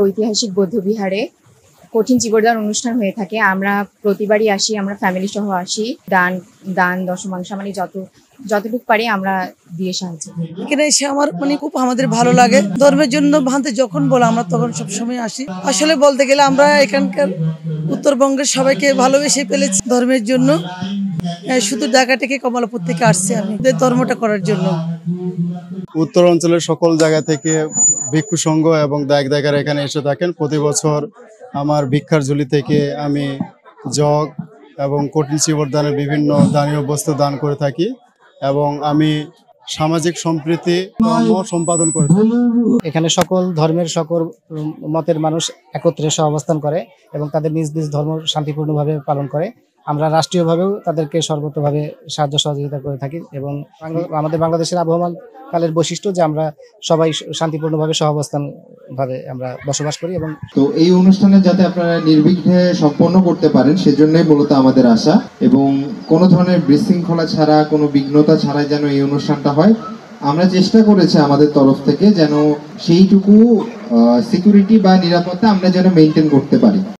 ঐতিহাসিক বৌদ্ধবিহারে কঠিন চিবরদান অনুষ্ঠান হয়ে থাকে। আমরা প্রতিবারই আসি, আমরা ফ্যামিলি সহ আসি। দান দশমাংশ মানে যতটুকু পারি আমরা দিয়ে সাহায্য করি। এখানে এসে আমার খুব আমাদের ভালো লাগে। ধর্মের জন্য ভান্তে যখন বলে আমরা তখন সবসময় আসি। আসলে বলতে গেলে আমরা এখানকার উত্তরবঙ্গের সবাইকে ভালোবেসে ফেলেছি ধর্মের জন্য। শুধু ঢাকা থেকে কমলাপুর থেকে আসছি আমি ধর্মটা করার জন্য। উত্তর অঞ্চলের সকল জায়গা থেকে ভিক্ষু সংঘ এবং দায়িকারা এখানে এসে থাকেন। প্রতি বছর আমার ভিক্ষার ঝুলি থেকে আমি জগ এবং কঠিন চিবরদানের বিভিন্ন দানীয় বস্তু দান করে থাকি এবং আমি সামাজিক সম্প্রীতি কর্ম সম্পাদন করে থাকি। এখানে সকল ধর্মের সকল মতের মানুষ একত্রে সহাবস্থান করে এবং তাদের নিজ নিজ ধর্ম শান্তিপূর্ণভাবে পালন করে। আমরা রাষ্ট্রীয়ভাবেও তাদেরকে সর্বতভাবে সাহায্য সহযোগিতা করে থাকি এবং আমাদের বাংলাদেশের আবহমান কালের বৈশিষ্ট্য যে আমরা সবাই শান্তিপূর্ণভাবে সহাবস্থান ভাবে আমরা বসবাস করি। এবং তো এই অনুষ্ঠানে যাতে আপনারা নির্বিঘ্নে সম্পন্ন করতে পারেন সেজন্যই মূলত আমাদের আশা, এবং কোনো ধরনের বিশৃঙ্খলা ছাড়া, কোনো বিঘ্নতা ছাড়াই যেন এই অনুষ্ঠানটা হয়। আমরা চেষ্টা করেছি আমাদের তরফ থেকে যেন সেইটুকু সিকিউরিটি বা নিরাপত্তা আমরা যেন মেনটেন করতে পারি।